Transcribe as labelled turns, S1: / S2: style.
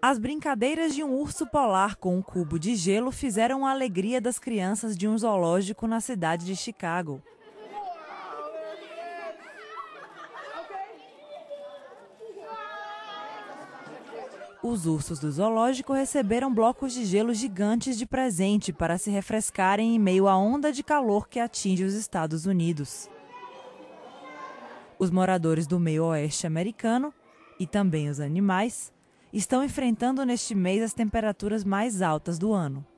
S1: As brincadeiras de um urso polar com um cubo de gelo fizeram a alegria das crianças de um zoológico na cidade de Chicago. Os ursos do zoológico receberam blocos de gelo gigantes de presente para se refrescarem em meio à onda de calor que atinge os Estados Unidos. Os moradores do meio oeste americano, e também os animais, estão enfrentando neste mês as temperaturas mais altas do ano.